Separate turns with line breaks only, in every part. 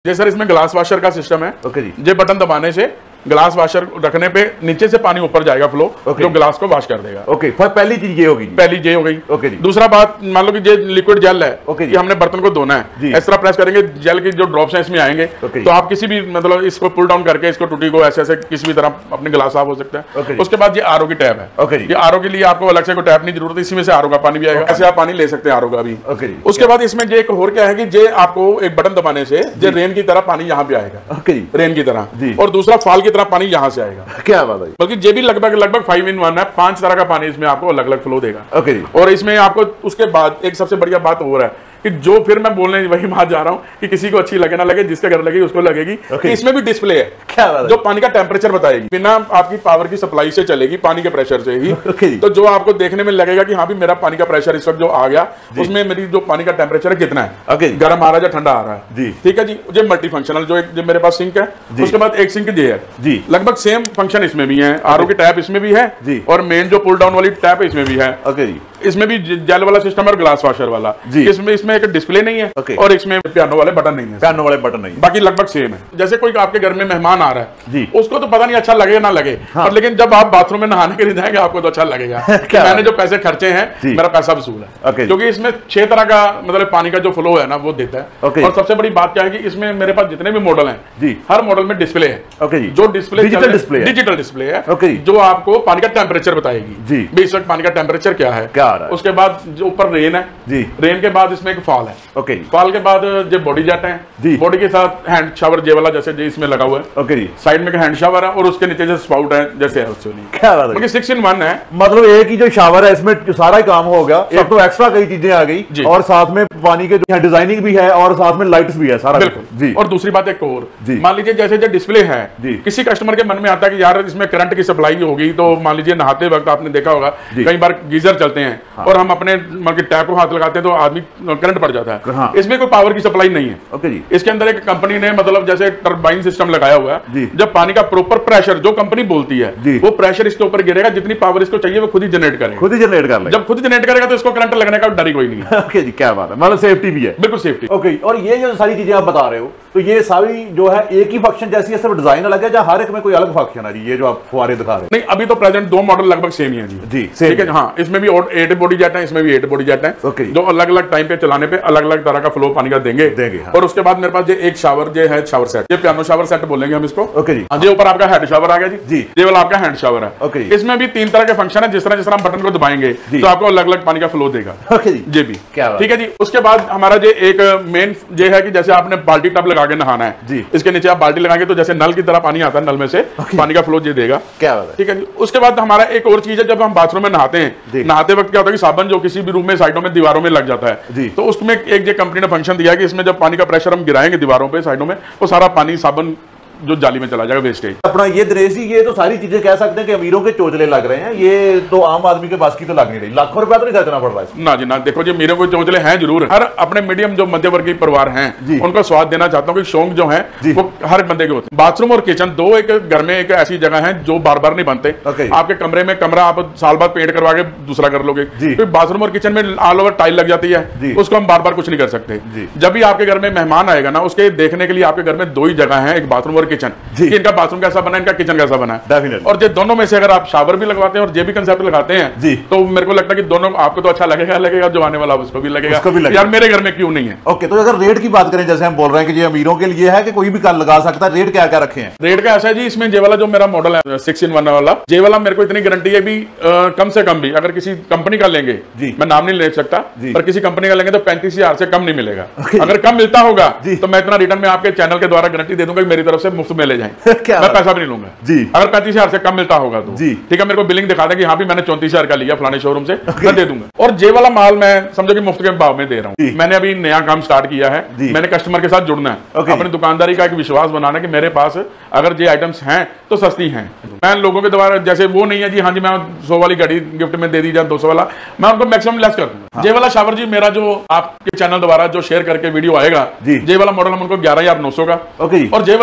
जी sir, इसमें glass washer का system है।
ओके जी।
ये बटन दबाने से ग्लास वॉशर रखने पे नीचे से पानी ऊपर जाएगा फ्लो, जो ग्लास को वॉश कर देगा।
ओके, पहली चीज ये होगी।
पहली ये हो गई।
ओके जी।
दूसरा बात, मान लो कि ये लिक्विड जेल है,
ओके जी।
कि हमने बर्तन को धोना है, इस तरह प्रेस करेंगे, जेल के जो ड्रॉप्स हैं इसमें आएंगे, तो आप किसी भी मतलब इसको पुल डाउन करके इसको टूटी को ऐसे ऐसे किसी भी तरह अपने गिलास साफ हो सकता है। उसके बाद ये आरओ की टैप है।
ओके जी।
ये आरओ के लिए आपको अलग से कोई टैप नहीं जरूरत है, इसी में से आरओ का पानी भी आएगा, ऐसे आप पानी ले सकते हैं आरओ का भी।
ओके जी।
उसके बाद इसमें ये एक और क्या है कि ये आपको एक बटन दबाने से ये रेन की तरह पानी यहाँ पे आएगा।
ओके जी।
रेन की तरह, और दूसरा फॉल की तरह पानी यहाँ से आएगा।
क्या बात है।
बल्कि ये भी लगभग 5 in 1 है, 5 तरह का पानी इसमें आपको अलग अलग फ्लो देगा।
ओके जी।
और इसमें आपको उसके बाद एक सबसे बढ़िया बात हो रहा है कि जो फिर मैं बोलने वही बात जा रहा हूँ कि किसी को अच्छी लगे ना लगे, जिसके घर लगेगी उसको लगेगी कि इसमें भी डिस्प्ले है।
क्या बात है।
जो पानी का टेम्परेचर बताएगी, बिना आपकी पावर की सप्लाई से चलेगी, पानी के प्रेशर से ही। तो जो आपको देखने में लगेगा कि हाँ भी मेरा पानी का प्रेशर इस वक्त जो आ गया, उसमें मेरी जो पानी का टेम्परेचर है कितना है, गर्म आ रहा है या ठंडा आ रहा है। ठीक है जी। जो मल्टी फंक्शनल जो मेरे पास सिंक है, उसके बाद एक सिंक ये है, लगभग सेम फंक्शन इसमें भी है। आरओ की टैप इसमें भी है, और मेन जो पुल डाउन वाली टैप इसमें भी है। इसमें भी जेल वाला सिस्टम है और ग्लास वॉशर वाला। इसमें एक डिस्प्ले नहीं है, और इसमें पियानो वाले बटन नहीं है।
पियानो वाले बटन नहीं,
बाकी लगभग सेम है। जैसे कोई आपके घर में मेहमान आ रहा है, उसको तो पता नहीं अच्छा लगे ना लगे, और लेकिन जब आप बाथरूम में नहाने के लिए जाएंगे आपको तो अच्छा लगेगा कि मैंने जो पैसे खर्चे हैं मेरा पैसा वसूल है। क्योंकि इसमें 6 तरह का मतलब पानी का जो फ्लो है ना वो देता है। और सबसे बड़ी बात क्या है कि इसमें मेरे पास जितने भी मॉडल हैं, हर मॉडल में डिस्प्ले है। जो डिस्प्ले डिजिटल डिस्प्ले है, जो आपको पानी का टेम्परेचर बताएगी, इस वक्त पानी का टेम्परेचर क्या है। उसके बाद जो ऊपर रेन है, रेन के बाद इसमें एक फॉल है। फॉल के बाद जो बॉडी जेट है, बॉडी के साथ हैंड शावर जे वाला जैसे इसमें लगा हुआ है। साइड में हैंड शावर है, और उसके नीचे जो स्पाउट है जैसे है। क्या बात है। 6 in 1 है, मतलब
एक ही जो शावर है इसमें सारा ही काम हो गया। एक तो एक्स्ट्रा कई चीजें आ गई, और साथ में पानी के जो डिजाइनिंग भी है, और साथ में लाइट्स भी है सारा।
बिल्कुल। और दूसरी बात एक और, मान लीजिए जैसे जो डिस्प्ले है, किसी कस्टमर के मन में आता है कि यार इसमें करंट की सप्लाई होगी, तो मान लीजिए नहाते वक्त आपने देखा होगा कई बार गीजर चलते हैं, और हम अपने टैप को हाथ लगाते हैं तो आदमी करंट पड़ जाता है। इसमें कोई पावर की सप्लाई नहीं है। इसके अंदर एक कंपनी ने मतलब जैसे टर्बाइन सिस्टम लगाया हुआ है। जब पानी का प्रॉपर प्रेशर जो कंपनी बोलती है, वो प्रेशर इसके ऊपर गिरेगा, जितनी पावर इसको चाहिए वो खुद ही जनरेट करेगा।
खुद ही जनरेट कर लेगा।
जब खुद जनरेट करेगा तो इसको करंट लगने का डर ही कोई नहीं है।
ओके जी, क्या बात है। मतलब सेफ्टी भी है।
बिल्कुल सेफ्टी।
ओके। और ये जो सारी चीजें आप बता रहे हो, तो ये सारी जो है एक ही फंक्शन जैसी है, सिर्फ डिजाइन अलग है, या हर एक में कोई अलग फंक्शन है जी? ये जो आप फुहारे दिखा रहे हैं।
नहीं, अभी तो प्रेजेंट 2 मॉडल लगभग सेम ही है जी। ठीक है। हाँ, इसमें भी 8 बॉडी जेट है, इसमें भी 8 बॉडी जेट है, जो अलग अलग टाइम पे चलाने पे अलग अलग तरह का फ्लो पानी का देंगे। और उसके बाद मेरे पास ये एक शावर जो है शावर सेट, ये पियानो शावर सेट बोलेंगे हम इसको। ओके जी। ये ऊपर आपका हेड शावर आ गया जी। ये वाला आपका हैंड शावर है। ओके। इसमें भी 3 तरह के फंक्शन है, जिस तरह हम बटन को दबाएंगे तो आपको अलग अलग पानी का फ्लो देगा। ओके जी। ये भी ठीक है जी। उसके बाद हमारा जो एक मेन ये है कि जैसे आपने बाल्टी टब लगा के नहाना है, इसके नीचे आप बाल्टी लगाएंगे तो जैसे नल की तरह पानी आता है, नल में से पानी का फ्लो ये देगा। क्या बात है। ठीक है जी। उसके बाद हमारा एक और चीज है, जब हम बाथरूम में नहाते हैं, नहाते वक्त क्या होता है कि साबुन जो किसी भी रूम में साइडों में दीवारों में लग जाता है, तो उसमें एक जो कंपनी ने फंक्शन दिया कि इसमें जब पानी का प्रेशर हम गिराएंगे दीवारों पे साइडों में, वो सारा पानी साबुन जो जाली में चला जाएगा, वेस्टेज।
अपना ये दरेसी, ये तो सारी चीजें कह सकते हैं कि अमीरों के चोचले लग रहे हैं, ये तो आम आदमी के पास की तो लग नहीं रही। लाखों रुपया तो नहीं खर्चना पड़ रहा है
ना जी ना। देखो जी, अमीरों के चोचले हैं जरूर। हर अपने मीडियम जो मध्यवर्गीय परिवार हैं, उनको स्वाद देना चाहता हूँ कि शौक जो है वो हर बंदे के होते हैं। बाथरूम और किचन दो एक घर में एक ऐसी जगह है जो बार बार नहीं बनते। आपके कमरे में कमरा आप साल बाद पेंट करवा के दूसरा कर लोगे, तो बाथरूम और किचन में ऑल ओवर टाइल लग जाती है, उसको हम बार बार कुछ नहीं कर सकते। जब भी आपके घर में मेहमान आएगा ना, उसके देखने के लिए आपके घर में 2 ही जगह है, एक बाथरूम और किचन। बाथरूम कैसा बना है, इनका किचन कैसा बना है। और ये दोनों में से अगर आप शावर भी लगवाते हैं और ये भी कंसेप्ट लगाते हैं, तो मेरे को लगता है कि दोनों आपको तो अच्छा लगेगा, जो आने वाला उसको भी लगेगा यार मेरे घर में क्यों नहीं है।
ओके। तो अगर रेट की बात करें, जैसे हम बोल रहे हैं कि ये अमीरों के लिए है कि कोई भी कार लगा सकता है, रेट क्या क्या रखे हैं?
रेट का ऐसा है जी, इसमें जे वाला जो मेरा मॉडल है 6 in 1 वाला, जे वाला मेरे को इतनी गारंटी है भी कम से कम भी अगर किसी कंपनी का लेंगे, मैं नाम नहीं ले सकता, पर किसी कंपनी का लेंगे तो 35,000 से कम नहीं मिलेगा। अगर कम मिलता होगा तो मैं इतना रिटर्न में आपके चैनल के द्वारा गारंटी दे दूंगा कि मेरी तरफ से मुफ्त में ले जाएं, मैं पैसा भी नहीं लूंगा जी। अगर 35,000 से कम मिलता होगा तो ठीक है, मेरे को बिलिंग दिखा दे कि हाँ भी मैंने 34,000 का लिया फलाने शोरूम से, मैं दे दूंगा। और जे वाला माल मैं समझो कि मुफ्त के भाव में दे रहा हूँ। मैंने अभी नया काम स्टार्ट किया है, मैंने कस्टमर के साथ जुड़ना है, अपनी दुकानदारी का एक विश्वास बनाना कि मेरे पास अगर जे आइटम्स हैं तो सस्ती हैं। मैं लोगों के द्वारा जैसे वो नहीं है जी, हाँ जी मैं 100 वाली घड़ी गिफ्ट में दे दी जाए 200 वाला, मैं उनको मैक्सिमम लेस कर दूंगा। जे वाला शावर जी मेरा जो आपके चैनल द्वारा जो शेयर करके वीडियो आएगा, जे वाला मॉडल हम उनको 11,900 का, और जे वाला मॉडल जो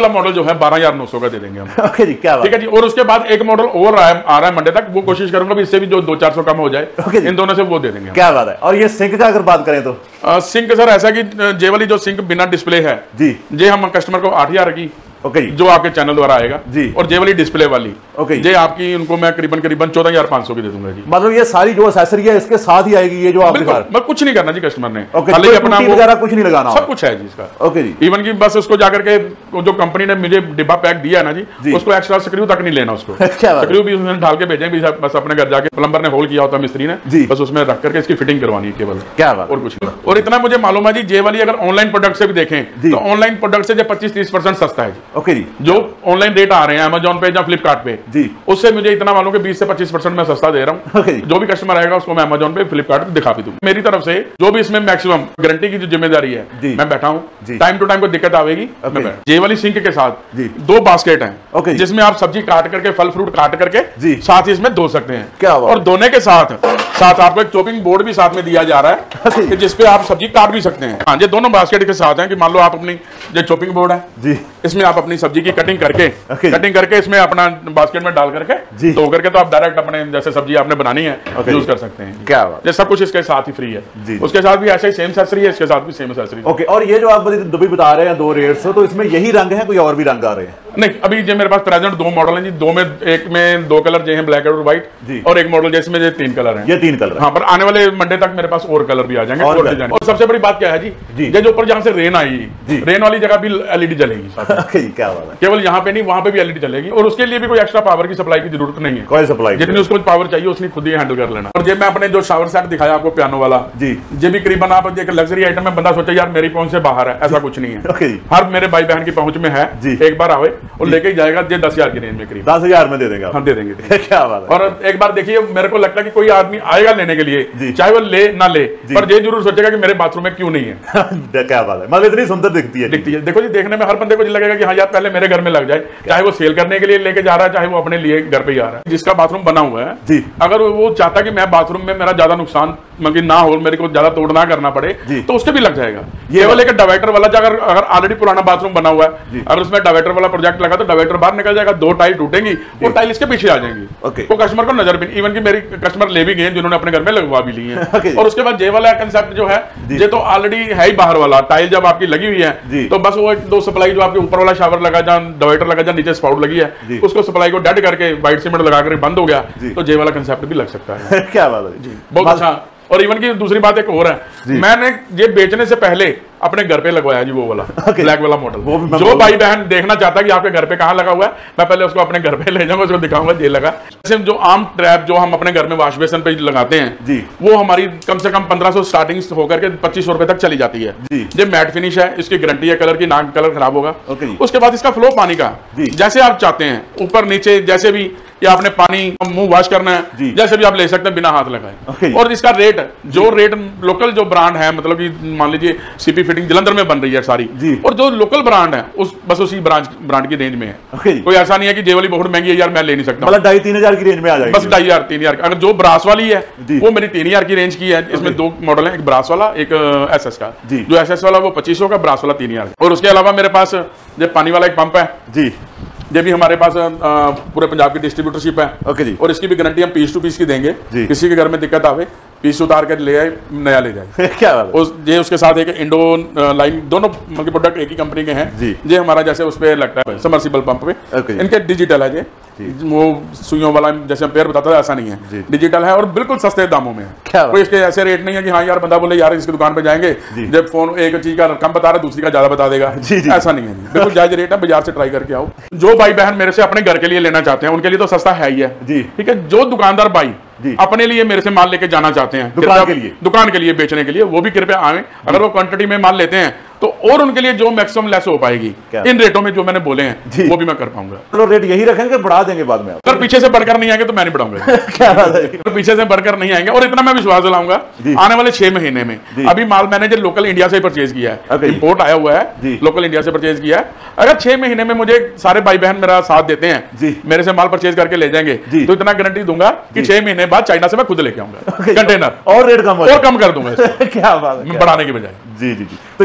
है 12,900 का दे देंगे हम।
ओके जी, क्या बात,
ठीक है जी। और उसके बाद एक मॉडल और आ रहा है मंडे तक, वो कोशिश करूंगा भी इससे भी जो 200-400 कम हो जाए, इन दोनों से वो दे देंगे।
क्या बात है। और ये सिंक का अगर बात करें तो
सिंक सर ऐसा कि जे वाली जो सिंक बिना डिस्प्ले है
जी,
जे हम कस्टमर को 8,000 की,
ओके जी,
जो आपके चैनल द्वारा आएगा
जी,
और जे वाली डिस्प्ले वाली,
ओके
जे आपकी उनको मैं करीबन 14,500 की दे दूंगा जी।
मतलब ये सारी जो एक्सेसरी है इसके साथ ही आएगी, ये जो आप दिखा रहे हैं?
कुछ नहीं करना जी कस्टमर ने,
खाली अपना वगैरह कुछ नहीं लगाना,
सब कुछ है जी इसका।
ओके जी।
इवन की बस उसको जाकर के जो कंपनी ने मुझे डिब्बा पैक दिया ना जी, उसको एक्स्ट्रा स्क्रू तक नहीं लेना उसको। स्क्रू भी उसमें ढाल के भेजेंगे, बस अपने घर जाके प्लम्बर ने होल किया होता मिस्त्री ने, बस उसमें रख करके इसकी फिटिंग करवानी है केवल।
क्या बात,
और कुछ नहीं। और इतना मुझे मालूम है जी, जे वाली अगर ऑनलाइन प्रोडक्ट से भी देखें तो ऑनलाइन प्रोडक्ट से 25-30% सस्ता है जी।
ओके जी।
जो ऑनलाइन रेट आ रहे हैं अमेजोन पे या फ्लिपकार्ट पे
जी,
उससे मुझे इतना मालूम कि 20 से 25% मैं सस्ता दे रहा हूँ। जो भी कस्टमर आएगा उसको मैं अमेजोन पे फ्लिपकार्ट पे दिखा भी दूँ। मेरी तरफ से जो भी इसमें मैक्सिमम गारंटी की जो जिम्मेदारी है मैं बैठा हूँ, टाइम टू टाइम को दिक्कत आवेगी। जे वाली सिंक के साथ 2 बास्केट है जिसमें आप सब्जी काट करके, फल फ्रूट काट करके साथ ही इसमें धो सकते हैं।
क्या
और धोने के साथ आपको एक चॉपिंग बोर्ड भी साथ में दिया जा रहा है जिसपे आप सब्जी काट भी सकते हैं। हाँ, ये दोनों बास्केट के साथ हैं कि मान लो आप अपनी जो चॉपिंग बोर्ड है जी, इसमें आप अपनी सब्जी की कटिंग करके इसमें अपना बास्केट में डाल करके धो करके तो आप डायरेक्ट अपने जैसे सब्जी आपने बनानी है यूज कर सकते हैं। क्या बात, ये सब कुछ इसके साथ ही फ्री है। उसके साथ भी ऐसे ही सेम एक्सेसरी है, इसके साथ भी सेम एक्सेसरी।
ओके। और ये जो आप दुबई बता रहे हैं 2 रेट्स, तो इसमें यही रंग है, कोई और भी रंग आ रहे हैं?
नहीं, अभी जो मेरे पास प्रेजेंट 2 मॉडल हैं जी, 2 में, एक में 2 कलर जो हैं ब्लैक और व्हाइट, और एक मॉडल जिसमें 3 कलर हैं।
ये 3 कलर।
हाँ, पर आने वाले मंडे तक मेरे पास और कलर भी आ जाएंगे और डिजाइन। और सबसे बड़ी बात क्या है जी, ये जो ऊपर जहाँ से रेन आई, रेन वाली जगह भी एलईडी जलेगी।
क्या बात है।
केवल यहाँ पे नहीं, वहाँ पे भी एलईडी जलेगी और उसके लिए भी कोई एक्स्ट्रा पावर की सप्लाई की जरूरत नहीं है।
कोई सप्लाई,
जितनी उसको पावर चाहिए उसने खुद ही हैंडल कर लेना। और जब मैं अपने जो शावर सेट दिखाया आपको पियानो वाला जी, ये भी करीबन आप एक लग्जरी आइटम में बंदा सोचे यार मेरी पहुंच से बाहर है, ऐसा कुछ नहीं है। हर मेरे भाई बहन की पहुंच में है, एक बार आवे और लेके जाएगा। ये 10,000 की रेंज में करीब
10,000 में दे देंगे, हम
दे देंगे।
क्या बात है।
और एक बार देखिए, मेरे को लगता है कि कोई आदमी आएगा लेने के लिए, चाहे वो ले ना ले, पर ये जरूर सोचेगा कि मेरे बाथरूम में क्यों नहीं है।
क्या बात है, मतलब इतनी सुंदर दिखती है।
देखो जी, देखने में हर बंदे को लगेगा कि हाँ यार पहले मेरे घर में लग जाए, चाहे वो सेल करने के लिए लेके जा रहा है, चाहे वो अपने लिए घर पे ही आ रहा है। जिसका बाथरूम बना हुआ है जी, अगर वो चाहता कि मैं बाथरूम में मेरा ज्यादा नुकसान ना हो, मेरे को ज्यादा तोड़ ना करना पड़े, तो उसके भी लग जाएगा। ये वाला एक डिवाइडर वाला, अगर ऑलरेडी पुराना बाथरूम बना हुआ है, अगर उसमें डिवाइडर वाला प्रोजेक्ट लगा तो डिवाइडर बाहर निकल जाएगा, 2 टाइल टूटेंगी, वो टाइल इसके पीछे आ जाएंगी। वो कस्टमर को नजर भी, इवन की मेरी कस्टमर ले भी गए जिन्होंने अपने घर में लगवा भी ली है। और उसके बाद जे वाला कंसेप्ट जो है, ये तो ऑलरेडी है ही बाहर वाला टाइल, जब आपकी लगी हुई है तो बस वो 1-2 सप्लाई जो आपके ऊपर वाला शावर लगा, जहाँ डिवाइडर लगा, जहाँ नीचे स्पाउट लगी है, उसको सप्लाई को डेड करके व्हाइट सीमेंट लगा कर बंद हो गया, तो जे वाला कंसेप्ट भी लग सकता है।
क्या बात है जी,
बहुत अच्छा। और इवन की दूसरी बात एक और है, मैंने ये बेचने से पहले अपने घर पे लगवाया जी, वो वाला ब्लैक वाला मॉडल। जो भाई बहन देखना चाहता है कि आपके घर पे कहाँ लगा हुआ है, मैं पहले उसको अपने घर पे ले जाऊंगा, उसको दिखाऊंगा ये लगा। जैसे जो आम ट्रैप जो हम अपने घर में वॉश बेसिन पे लगाते हैं जी, वो हमारी कम से कम 1500 स्टार्टिंग होकर के 2500 रुपए तक चली जाती है। ये मैट फिनिश है, इसकी गारंटी है कलर की, ना कलर खराब होगा। उसके बाद इसका फ्लो पानी का जैसे आप चाहते हैं, ऊपर नीचे जैसे भी, या आपने पानी मुंह वॉश करना है जैसे भी आप ले सकते हैं बिना हाथ लगाए। और इसका रेट, जो रेट लोकल जो ब्रांड है, मतलब कि मान लीजिए सीपी फिटिंग जलंधर में बन रही है सारी, और जो लोकल ब्रांड है बस उसी ब्रांड की रेंज में है। कोई ऐसा नहीं है कि जे वाली बहुत महंगी है यार मैं ले नहीं सकता,
मतलब 2,500-3,000 की रेंज में आ जाएगी।
बस 2,500-3,000। अगर जो ब्रास वाली है वो मेरी 3,000 की रेंज की है। इसमें 2 मॉडल है, एक ब्रास वाला, एक एसएस का। जो एसएस वाला वो 2500 का, ब्रास वाला 3,000। और उसके अलावा मेरे पास जो पानी वाला एक पंप है जी, ये भी हमारे पास पूरे पंजाब की डिस्ट्रीब्यूटरशिप है। ओके जी। और इसकी भी गारंटी हम पीस टू पीस की देंगे। किसी के घर में दिक्कत आवे, पीस उतार कर ले आए, नया ले जाए। क्या बात है। ये उसके साथ एक इंडो लाइन, दोनों मतलब प्रोडक्ट एक ही कंपनी के हैं जी। ये हमारा जैसे उस पे लगता है समर्सिबल पंप पे, इनके डिजिटल है, ये वो सुइयों वाला जैसे पेयर बताता था ऐसा नहीं है, डिजिटल है और बिल्कुल सस्ते दामों में है। कोई इसके ऐसे रेट नहीं है कि हाँ यार बंदा बोले यार इसकी दुकान पे जाएंगे, जब फोन एक चीज का कम बता रहा है दूसरी का ज्यादा बता देगा, ऐसा नहीं है। बिल्कुल जायज रेट है, बाजार से ट्राई करके आओ। जो भाई बहन मेरे से अपने घर के लिए लेना चाहते हैं उनके लिए तो सस्ता है ही है, ठीक है। जो दुकानदार भाई अपने लिए मेरे से माल लेके जाना चाहते हैं दुकान के लिए बेचने के लिए, वो भी कृपया आए। अगर वो क्वांटिटी में माल लेते हैं तो और उनके लिए जो मैक्सिमम लेस हो पाएगी इन रेटों में जो मैंने बोले हैं वो भी मैं कर पाऊंगा।
तो रेट यही रखेंगे, बढ़ा देंगे बाद में।
अगर पीछे से बढ़कर नहीं आएंगे तो मैं नहीं बढ़ाऊंगा। क्या बात है। तो पीछे से बढ़कर नहीं आएंगे। और इतना मैं विश्वास दिलाऊंगा, आने वाले 6 महीने में अभी माल मैंने जो लोकल इंडिया से परचेज किया है, इंपोर्ट आया हुआ है, लोकल इंडिया से परचेज किया है। अगर 6 महीने में मुझे सारे भाई बहन मेरा साथ देते हैं, मेरे से माल परचेज करके ले जाएंगे, तो इतना गारंटी दूंगा कि 6 महीने बाद चाइना से मैं खुद लेके आऊंगा कंटेनर,
और रेट कम
कर दूंगा। क्या बात है, बढ़ाने के बजाय।
जी जी जी। तो ये आना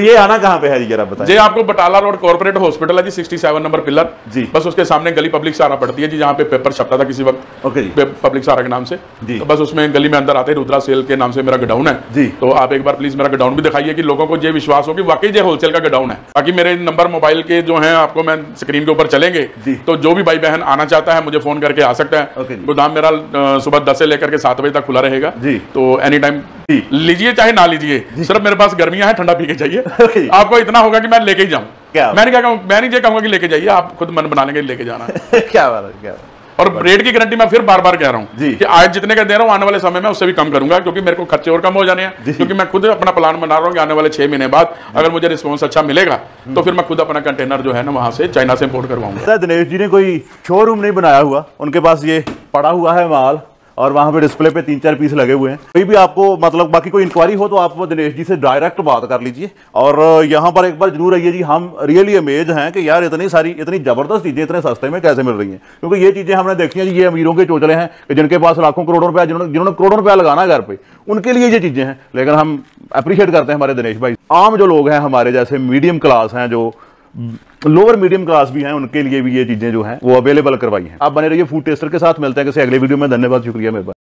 कहाँ पे है जी, जरा बताएं।
जी आपको बटाला रोड कॉर्पोरेट हॉस्पिटल है जी, 67 नंबर पिलर जी, बस उसके सामने गली पब्लिक सहारा पड़ती है जी, जहाँ पे पेपर छपता था किसी वक्त।
ओके जी,
पब्लिक सहारा के नाम से जी, तो बस उसमें गली में अंदर आते रुद्रा सेल के नाम से मेरा गोडाउन है जी। तो आप एक बार प्लीज मेरा गोडाउन भी दिखाइए कि लोगों को ये विश्वास हो कि वाकई ये होलसेल का गोडाउन है। बाकी मेरे नंबर मोबाइल के जो है आपको मैं स्क्रीन के ऊपर चलेंगे, तो जो भी भाई बहन आना चाहता है मुझे फोन करके आ सकता है। गोदाम मेरा सुबह 10 से लेकर के 7 बजे तक खुला रहेगा जी, तो एनी टाइम लीजिए चाहे ना लीजिए, सिर्फ मेरे पास गर्मियां हैं, ठंडा पी के चाहिए। आपको इतना होगा कि मैं लेके ही जाऊं, मैं नहीं कहूंगा कि लेके जाइए, आप खुद मन बना लेंगे लेके जाना।
क्या बात है, क्या
और रेट की गारंटी मैं फिर बार बार कह रहा हूं कि आज जितने का दे रहा हूं आने वाले समय में उससे भी कम करूंगा, क्योंकि मेरे को खर्चे और कम हो जाने हैं, क्योंकि मैं खुद अपना प्लान बना रहा हूं कि आने वाले 6 महीने बाद अगर मुझे रिस्पॉन्स अच्छा मिलेगा तो फिर मैं खुद अपना कंटेनर जो है ना वहां से चाइना से इंपोर्ट करवाऊंगा।
दिनेश जी ने कोई शोरूम नहीं बनाया हुआ, उनके पास ये पड़ा हुआ है माल और वहां पे डिस्प्ले पे 3-4 पीस लगे हुए हैं। कोई भी आपको मतलब बाकी कोई इंक्वायरी हो तो आप दिनेश जी से डायरेक्ट बात कर लीजिए। और यहाँ पर एक बार जरूर आइए जी, हम रियली अमेज हैं कि यार इतनी जबरदस्त चीजें इतने सस्ते में कैसे मिल रही हैं, क्योंकि ये चीजें हमने देखी हैं जी, ये अमीरों के चोचले हैं कि जिनके पास लाखों करोड़ों रुपया, जिन्होंने करोड़ों रुपया लगाना है घर पे, उनके लिए ये चीजें हैं। लेकिन हम अप्रिशिएट करते हैं हमारे दिनेश भाई, आम जो लोग हैं हमारे जैसे मीडियम क्लास हैं, जो लोअर मीडियम क्लास भी हैं, उनके लिए भी ये चीजें जो हैं वो अवेलेबल करवाई हैं। आप बने रहिए फूड टेस्टर के साथ, मिलते हैं किसी अगले वीडियो में। धन्यवाद, शुक्रिया, मेहरबानी।